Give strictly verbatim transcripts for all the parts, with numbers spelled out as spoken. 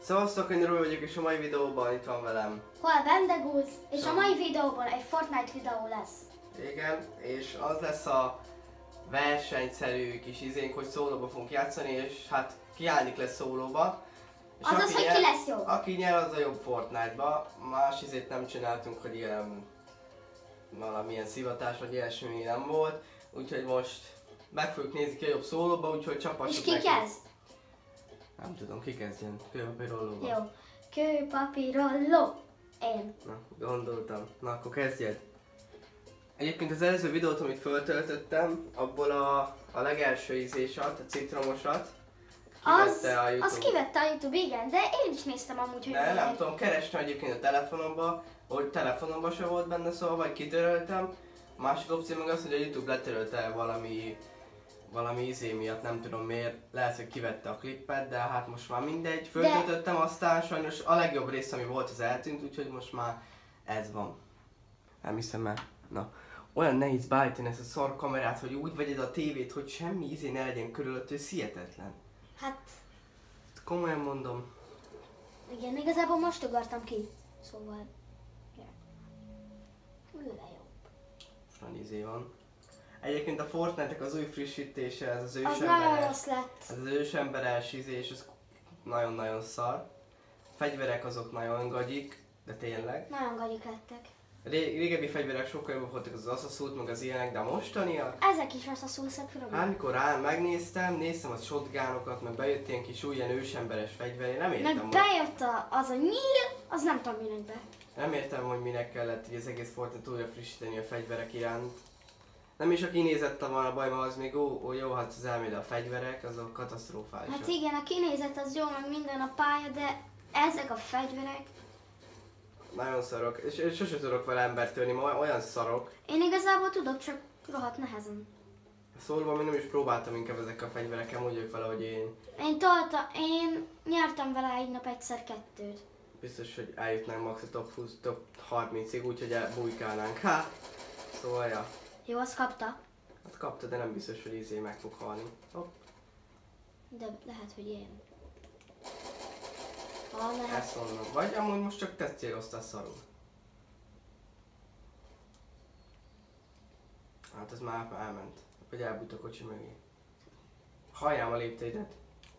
Szevasztok, én Robi vagyok, és a mai videóban itt van velem. Hol Bendegúz, és a mai videóban egy Fortnite videó lesz. Igen, és az lesz a versenyszerű kis izénk, hogy szólóba fogunk játszani, és hát kiállnik lesz szólóba. És Azaz, hogy ki lesz jobb. Aki nyer, az a jobb Fortnite-ba. Más izét nem csináltunk, hogy ilyen valamilyen szivatás vagy ilyesmi nem volt. Úgyhogy most meg fogjuk nézni ki a jobb szólóba, úgyhogy csapassuk. És ki neki. kezd? Nem tudom, ki kezdjen. Kőpapírollóban. Jó. Kőpapírolló. Én. Na, gondoltam. Na, akkor kezdjed. Egyébként az előző videót, amit föltöltöttem, abból a, a legelső ízésat, a citromosat, Az, a YouTube. az kivette a YouTube, igen, de én is néztem amúgy, hogy... Ne, nem tudom, kerestem egyébként a telefonomba, hogy telefonomban se volt benne szó, vagy kitöröltem. A másik opció meg az, hogy a YouTube letörölte valami, valami izé miatt, nem tudom miért, lehet, hogy kivette a klippet, de hát most már mindegy. Föltöltöttem, de... aztán sajnos a legjobb rész, ami volt, az eltűnt, úgyhogy most már ez van. Nem hiszem el. Na, olyan nehéz beállítani ezt a szar kamerát, hogy úgy vegyed a tévét, hogy semmi izé ne legyen körülött, hogy hihetetlen. Hát... Komolyan mondom. Igen, igazából most ugartam ki. Szóval... Ülve jobb. Most izé van. Egyébként a Fortnite-ek az új frissítése, ez az Az nagyon ősemberes, rossz lett. ez az ősemberes izé, és ez nagyon-nagyon szar. A fegyverek azok nagyon gagyik, de tényleg. Nagyon gagyik lettek. Ré régebbi fegyverek sokkal jobbak voltak, az Assasult, meg az ilyenek, de a mostaniak... Ezek is rossz a szúszak, Robi. Hát mikor rá megnéztem, néztem a shotgunokat, meg bejött ilyen kis új ilyen ősemberes fegyver, én nem értem, Meg hogy, bejött a, az a nyíl, az nem tudom minek be. nem értem, hogy minek kellett hogy az egész Fortnite újra frissíteni a fegyverek iránt. Nem is a kinézette van a baj, mert az még ó, ó, jó, hát az elméd a fegyverek, azok katasztrofálisak. Hát igen, a kinézet az jó, meg minden a pálya, de ezek a fegyverek... Nagyon szarok, és, és sose tudok vele embert törni, ma olyan szarok. Én igazából tudok, csak rohadt nehezen. Szóval még nem is próbáltam inkább ezekkel a fegyverekkel, úgy vagyok vele, hogy én Én tolta, én nyertem vele egy nap egyszer kettőt. biztos, hogy eljutnánk max a top húsz, top harmincig, úgyhogy bujkálnánk. Hát, szóval ja. Jó, azt kapta, Hát kapta, de nem biztos, hogy izé meg fog halni. Hopp, de lehet, hogy én. Ha, lehet. ezt mondom. Vagy amúgy most csak te céloztál szarul. Hát ez már elment. Vagy elbújt a kocsi mögé. Halljám a lépteidet.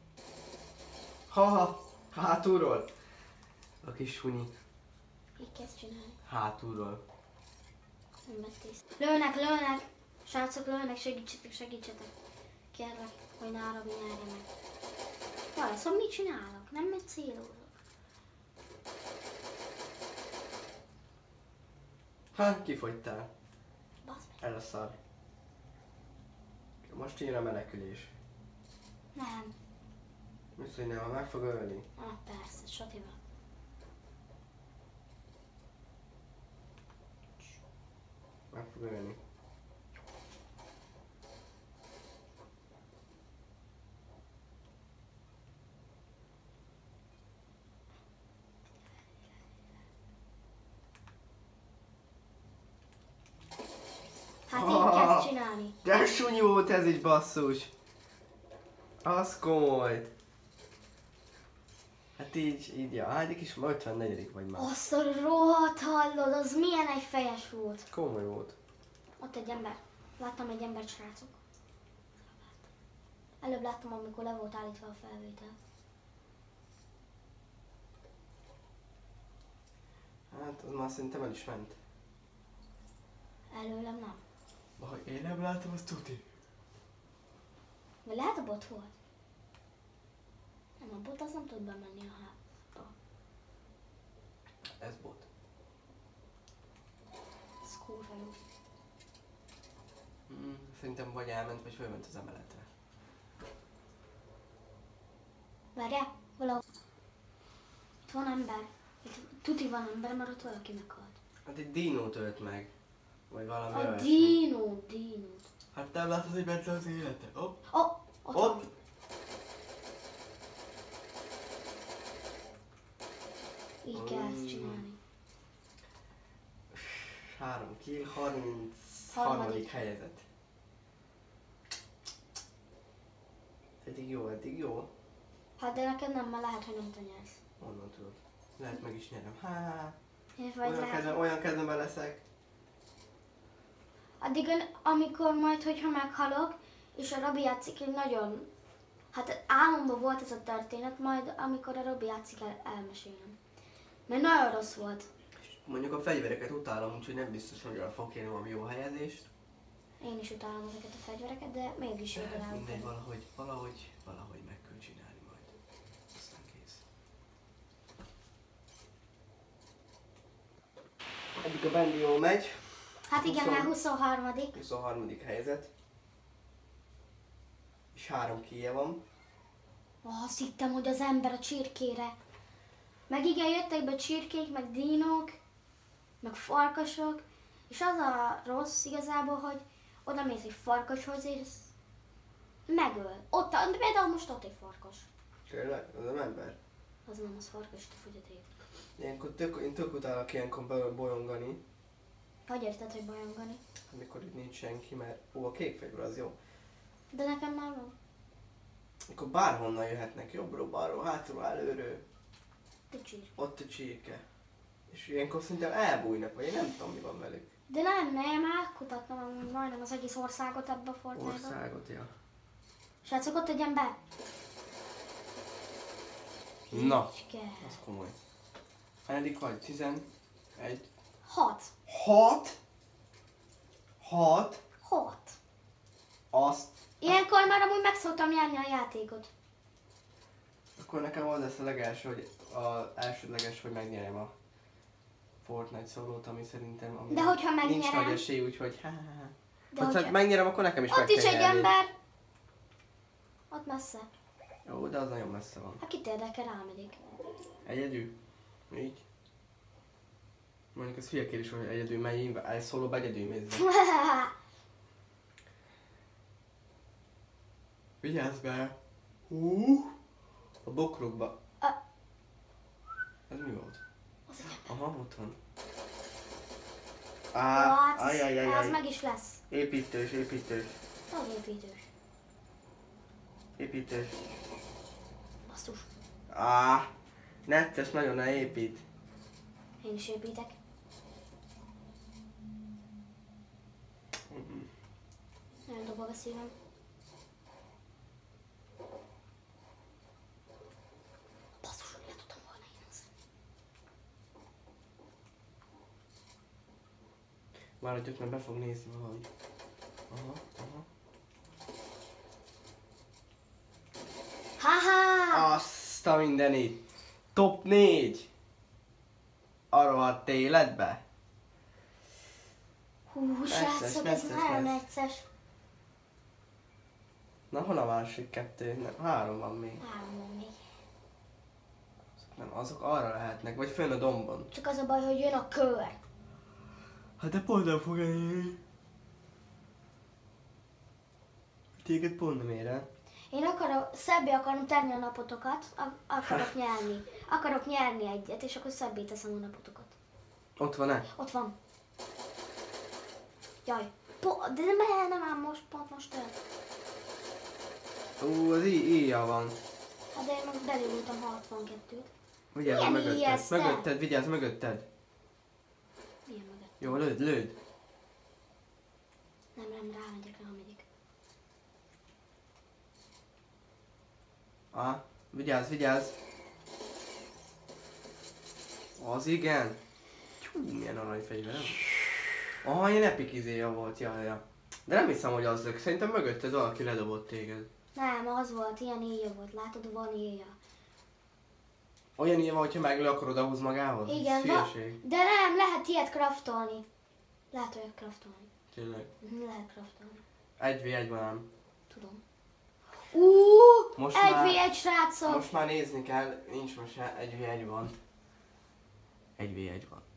Ha-ha! Hátulról! A kis sunyi. Így kezd csinálni. Hátulról. Nem vettész. Lőnek, lőnek! Srácok, lőnek, segítsetek, segítsetek. Kérlek, hogy ne Robi nyerje meg. Vaj, szóval mit csinálok? Nem megy célozok. Ha, kifogytál. Basz meg. Ez a szar. Most jön a menekülés. Nem. Most, hogy nem, meg fog ölni. Ah, persze, Sotival. Meg fog ölni. Hát így kezd csinálni. De sunyi volt ez is, basszus! Az komoly! Hát így, így, ja, hányadik is ötvennegyedik vagy már. Azt a rohadt hallod, az milyen egy fejes volt. Komoly volt. Ott egy ember. Láttam egy embert, srácok. Előbb láttam, amikor le volt állítva a felvétel. Hát az már szerintem el is ment. Előlem nem. Ha én nem látom, az tuti. Vagy lehet a bot volt? Nem, a bot az nem tud bemenni a házba. Ez bot. Ez kurva jó. Mm, szerintem vagy elment, vagy fölment az emeletre. Várjál, valahol. Itt van ember. Itt tuti van ember, mert ott valaki meghalt. Hát egy dinót ölt meg. Vagy valami A olyasmi. dinó, dinót. Hát nem látod, hogy ment az élete? Hopp! Oh, ott, Ott! van. Így kell ezt csinálni. három kill, harminc Harmadik. harmadik helyezett. Eddig jó, eddig jó. Hát de neked nem, mert lehet, hogy nem te nyersz. Honnan tudod? Lehet meg is nyerem. Há, És vagy olyan, lehet... kezem, olyan kezemben leszek. Addig, amikor majd, hogyha meghalok, és a Robi játszik egy nagyon... Hát álmomban volt ez a történet, majd amikor a Robi játszik, el, elmesélem. Mert nagyon rossz volt. Mondjuk a fegyvereket utálom, úgyhogy nem biztos, hogy arra fog kérni valami jó helyezést. Én is utálom ezeket a fegyvereket, de mégis jó rá. Mindegy, valahogy, valahogy, valahogy meg kell csinálni majd. Aztán kész. Eddig a Bendi jól megy. Hát igen, huszon- már huszonharmadik huszonharmadik helyzet. És három kíje van. Oh, azt hittem, hogy az ember a csirkére. Meg igen, jöttek be csirkék, meg dinók, meg farkasok, és az a rossz igazából, hogy oda mész egy farkashoz, és megöl. Ott, például most ott egy farkas. Tényleg? Az nem ember? Az nem, az farkas, te fogyaték. Ilyenkor tök, én tök utálok ilyenkor be- bolyongani, Hogy érted, hogy bajongani? amikor itt nincs senki, mert ó, a kék fegyver az jó. De nekem már van. Akkor bárhonnan jöhetnek, jobbról, balról, hátulról, előről. De csirke. Ott a csirke. És ilyenkor szerintem elbújnak, vagy én nem tudom, mi van velük. De nem, nem, átkutattam amúgy majdnem az egész országot ebbe a Fortnite-ba. Országot, ja. Srácok, ott egy ember. Na, Kicske. az komoly. Hányadik vagy? tizenegy. Hat. Hat? Hat? Hat. Azt. Ilyenkor már amúgy meg szoktam nyerni a játékot. Akkor nekem az lesz a legelső, hogy a elsődleges, hogy megnyerem a Fortnite szólót, ami szerintem ami De hogyha nincs megnyerem? nagy esély, úgyhogy ha, ha, ha. De Hogyha hogyha... megnyerem, akkor nekem is meg Ott is kell egy nyerni. ember. Ott messze. Jó, de az nagyon messze van. Hát kit érdekel, rámegyek. Egyedül? Így? Mondjuk ez hülye kérdés, hogy egyedül megy, egy szólóba egyedül mész be. Vigyázz be! Hú! A bokrokba. A- Ez mi volt? Az egy ember. Aha, ott van. Ó, Á, hát az, ajajajaj. az meg is lesz. Építős, építős, Az építős. építős. Basszus. Á, necces, nagyon ne épít. Én is építek. Nagyon dobog a szívem. Basszus, le tudtam volna én az. Várhatjuk, mert be fog nézni valahogy. Aha, aha. Haha! Azt a mindenit! Top négy! Arra a életbe? Hú, Necces, srácok, ez necces nagyon lesz. necces. Na, hol a másik kettő? Nem, három van még. Három van még. Nem, azok arra lehetnek, vagy fönn a dombon. Csak az a baj, hogy jön a kör. Hát de pont nem fog elérni. Téged pont nem ér el. Én akarok, szebbé akarom tenni a napotokat, ak- akarok nyerni. Akarok nyerni egyet, és akkor szebbé teszem a napotokat. Ott van-e? Ott van. Jaj, po- de nem, nem ám most, pont most el. Ú, az í- íja van. Hát de én meg belülültem hatvankettőt. Vigyázz Milyen mögötted, ijesztő? mögötted, vigyázz mögötted. Milyen mögött? Jó, lőd, lőd. Nem, nem, rámegyek, rámegyek. Ah, vigyázz, vigyázz. Az igen. Tyú, milyen aranyfegyver, nem? Aha, ilyen epic izéja volt, ja, ja. De nem hiszem, hogy az lök. Szerintem mögötted valaki ledobott téged. Nem, az volt, ilyen éjjel volt, látod, van éjjel. Olyan ilyen van, hogyha meglő, akkor odahúz magához? Igen, Ez va- hülyeség. de nem, lehet ilyet craftolni. Lehet olyat craftolni. Tényleg. Mhm, lehet craftolni. Egy vé egy van ám. Tudom. Ú, Most egy már- vé egy srácok! Most már nézni kell, nincs most se, egy vé egy van. Egy vé egy van.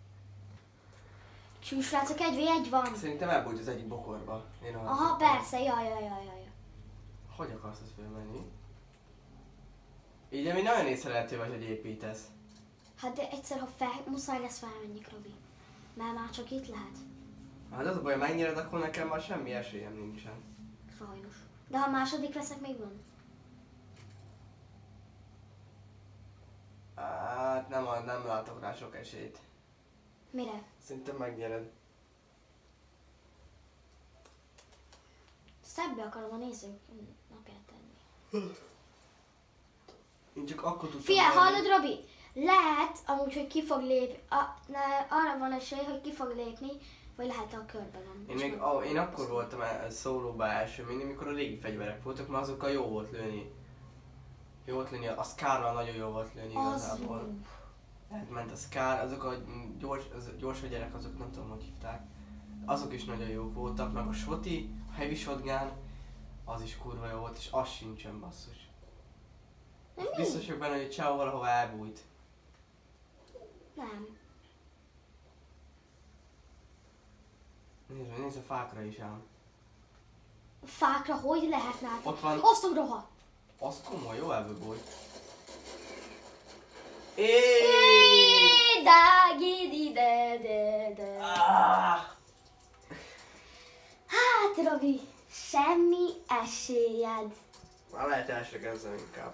Csú, srácok, egy vé egy van. Szerintem elbújt az egyik bokorba. Én arra Aha, tudtam. persze, jaj, jaj, jaj, jaj. Hogy akarsz ezt fölmenni? Így, ami nagyon észrevehető vagy, hogy építesz. Hát de egyszer, ha fel, muszáj lesz felmenni, Robi. Mert már csak itt lehet. Hát az a baj, ha megnyered, akkor nekem már semmi esélyem nincsen. Sajnos. De ha második leszek, még van. Na, nem látok rá sok esélyt. Mire? Szerintem megnyered. Szebbé akarom a nézők napját tenni. Én csak akkor tudtam. Figyelj, hallod, Robi? Lehet amúgy, hogy ki fog lépni, a, ne, arra van esély, hogy ki fog lépni, vagy lehet a körben nem. Én, még, ó, én akkor voltam el, szólóba első mindig, mikor a régi fegyverek voltak, mert azokkal jó volt lőni. Jó volt lőni, a Scarral nagyon jó volt lőni igazából. Az... Tehát ment a Scar, azok a gyors, az, gyors fegyverek, azok nem tudom, hogy hívták. Azok is nagyon jók voltak, meg a Shoti, a Heavy Shotgun, az is kurva jó volt, és az sincsen basszus. Biztos vagyok benne, hogy Chao valahova elbújt. Nem. Nézd, nézd a fákra is ám. A fákra hogy lehet látni? Ott van. Osztok rohadt! Az komoly, jó elbújt. Ééééé, dágidi, de, de, de. Hát, Robi, semmi esélyed. Már lehet első kezdem inkább.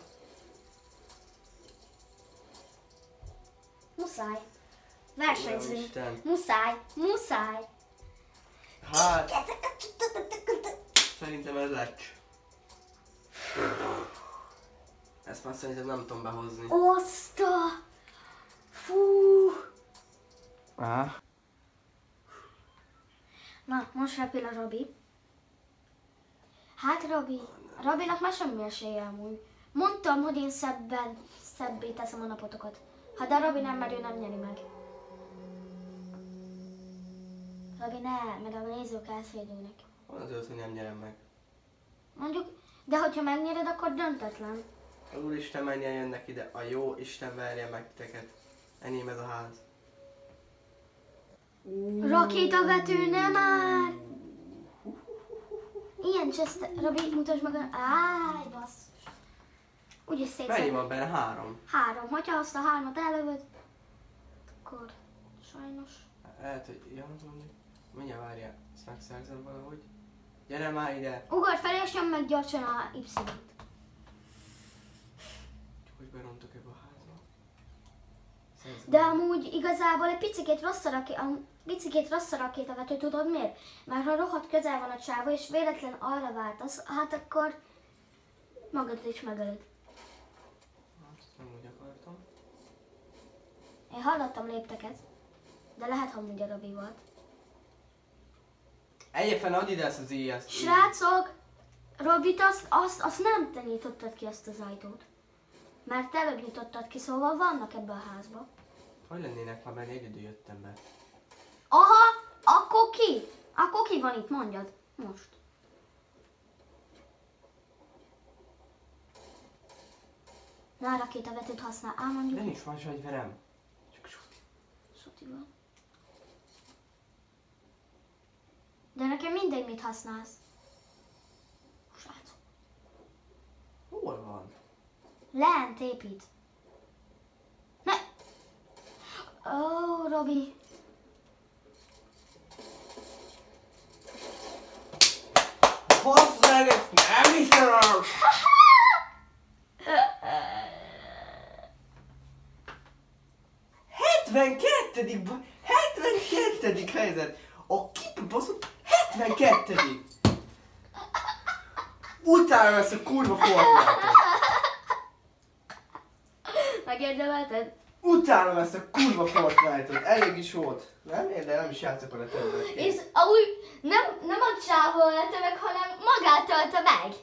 Muszáj. Versenyzünk. Isten. Muszáj, muszáj. Hát, szerintem ez lecs. Ezt már szerintem nem tudom behozni. Oszta! Fú! Á. Na, most repül a Robi. Hát, Robi, Robinak már semmi esélye amúgy. Mondtam, hogy én szebben, szebbé teszem a napotokat. Ha de Robi nem, mert ő nem nyeri meg. Robi, ne, mert a nézők elszédülnek. Van az öt, hogy nem nyerem meg. Mondjuk, de hogyha megnyered, akkor döntetlen. Az Úristen menjen jönnek ide, a jó Isten verje meg titeket. Enyém ez a ház. Rakétavető, nem már! Ilyen cseszte... Robi, mutasd meg a... Áj, basszus. Úgyis szétszed. Mennyi van benne? Három. Három. Hogyha azt a hármat elővöd, akkor sajnos. Lehet, hogy... Ja, mondjuk. Mindjárt várjál. Ezt megszerzem valahogy. Gyere már ide! Ugorj fel és nyomd meg gyorsan a Y-t. Csak hogy berontok ebbe a házba. Szerzem. De amúgy igazából egy picikét rossz a raké... a picikét rossz a rakétavető, tudod miért? Mert ha rohadt közel van a csáva és véletlen arra váltasz, hát akkor magadat is megölöd. Hát, ezt nem úgy akartam. Én hallottam lépteket, de lehet, hogy amúgy a Robi volt. Egyefen add ide ezt az ilyeszt. Srácok, Robit, azt, azt, azt nem te nyitottad ki ezt az ajtót. Mert te előbb nyitottad ki, szóval vannak ebbe a házba. Hogy lennének már, mert egyedül jöttem be. Aha, akkor ki? Akkor ki van itt, mondjad. Most. Na, rakétavetőt használ. Á, mondjuk. De nincs más fegyverem. Csak Shoti. Shoti van. De nekem mindegy, mit használsz. Srácok. Hol van? Lent épít. Ne! Ó, oh, Robi. Basz meg, ezt nem hiszem el! hetvenkettedik ba- hetvenkettedik helyzet! A kipe baszott hetvenkettedik Utána ezt a kurva Fortnite-ot! Megérdemelted? Utána ezt a kurva Fortnite-ot! Elég is volt. Nem érde, nem is játszok vele többet. És amúgy nem, nem a csávó ölte meg, hanem magát ölte meg.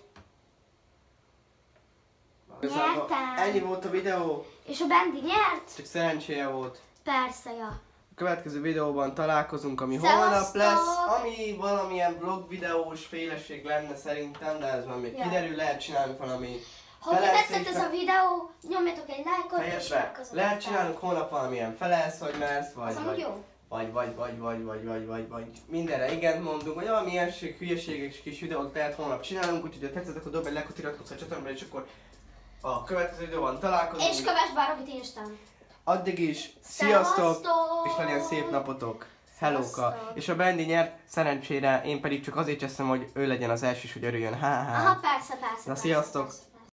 Igazából Nyertem. ennyi volt a videó, És a Bendi nyert? csak szerencséje volt. Persze, ja. A következő videóban találkozunk, ami Szevasztok! holnap lesz, ami valamilyen vlog videós féleség lenne szerintem, de ez már még Ja. kiderül, lehet csinálni valami Hogyha felelsz- tetszett ez a videó, nyomjatok egy lájkot, és fejesre. iratkozzatok Lehet fel. csinálnunk holnap valamilyen felelsz, vagy mersz, vagy Az amúgy vagy, jó. vagy, vagy, vagy, vagy, vagy, vagy, vagy, vagy, mindenre igen mondunk, vagy valami ilyenség, hülyeség és kis videót lehet holnap csinálunk, úgyhogy ha tetszett, akkor dobj egy lájkot, iratkozz a csatornára, és akkor a következő videóban találkozunk. És kövess be a Robit Instán. Addig is, sziasztok, Szevasztok! és legyen szép napotok! Hellóka! Szevasztok! És a Bendi nyert, szerencsére, én pedig csak azért cseszem, hogy ő legyen az első, és hogy örüljön. Ha, ha. Aha, persze, persze. Na, persze, sziasztok! persze.